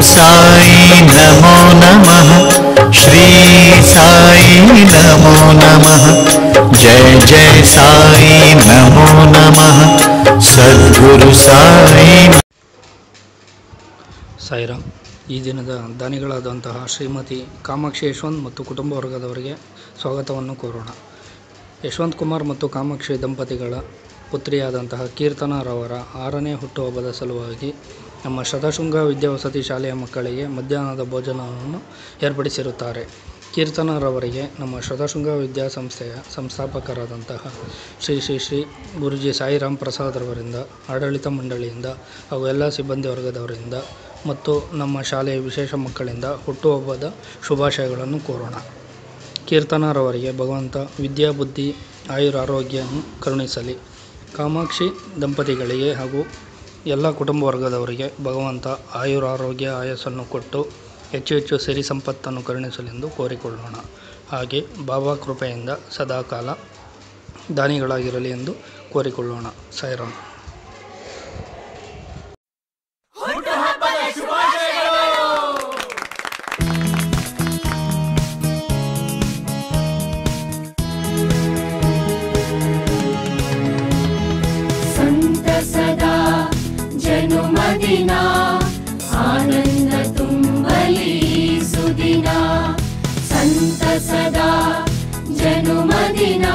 साई नमो नमः, श्री साई नमो नमः, जय जय साई नमो नमः, सद्गुरु साई। ಸಾಯಿರಾಮ್. ಈ ದಿನದ ದಾನಿಗಳಾದಂತಹ ಶ್ರೀಮತಿ ಕಾಮಾಕ್ಷಿ ಯಶವಂತ್ ಮತ್ತು ಕುಟುಂಬ ವರ್ಗದವರಿಗೆ ಸ್ವಾಗತವನ್ನು ಕೋರೋಣ. ಯಶವಂತ್ ಕುಮಾರ್ ಮತ್ತು ಕಾಮಾಕ್ಷಿ ದಂಪತಿಗಳ ಪುತ್ರಿಯಾದಂತಹ ಕೀರ್ತನರವರ 6ನೇ ಹುಟ್ಟುಹಬ್ಬದ ಸಲುವಾಗಿ ನಮ್ಮ ಶತಶೃಂಗ ವಿದ್ಯಾವಸತಿ ಶಾಲೆಯ ಮಕ್ಕಳಿಗೆ ಮಧ್ಯಾಹ್ನದ ಭೋಜನವನ್ನು ಏರ್ಪಡಿಸಿರುತ್ತಾರೆ. ಕೀರ್ತನರವರಿಗೆ ನಮ್ಮ ಶತಶೃಂಗ ವಿದ್ಯಾಸಂಸ್ಥೆಯ ಸಂಸ್ಥಾಪಕರಾದಂತಹ ಶ್ರೀ ಶ್ರೀ ಶ್ರೀ ಗುರುಜಿ ಸಾಯಿರಾಮ್ ಪ್ರಸಾದ್ರವರಿಂದ, ಆಡಳಿತ ಮಂಡಳಿಯಿಂದ ಹಾಗೂ ಎಲ್ಲ ಸಿಬ್ಬಂದಿ ವರ್ಗದವರಿಂದ ಮತ್ತು ನಮ್ಮ ಶಾಲೆಯ ವಿಶೇಷ ಮಕ್ಕಳಿಂದ ಹುಟ್ಟುಹಬ್ಬದ ಶುಭಾಶಯಗಳನ್ನು ಕೋರೋಣ. ಕೀರ್ತನರವರಿಗೆ ಭಗವಂತ ವಿದ್ಯಾ ಬುದ್ಧಿ ಆಯುರಾರೋಗ್ಯವನ್ನು ಕರುಣಿಸಲಿ. ಕಾಮಾಕ್ಷಿ ದಂಪತಿಗಳಿಗೆ ಹಾಗೂ ಎಲ್ಲ ಕುಟುಂಬ ವರ್ಗದವರಿಗೆ ಭಗವಂತ ಆಯುರಾರೋಗ್ಯ ಆಯಸ್ಸನ್ನು ಕೊಟ್ಟು ಹೆಚ್ಚು ಹೆಚ್ಚು ಸಿರಿ ಸಂಪತ್ತನ್ನು ಕರುಣಿಸಲೆಂದು ಕೋರಿಕೊಳ್ಳೋಣ. ಹಾಗೆ ಬಾಬಾ ಕೃಪೆಯಿಂದ ಸದಾಕಾಲ ದಾನಿಗಳಾಗಿರಲಿ ಎಂದು ಕೋರಿಕೊಳ್ಳೋಣ. ಸಾಯಿರಾಮ್. सदा जनुमदिना आनंद तुम्बली सुदिना, संत सदा जनुमदिना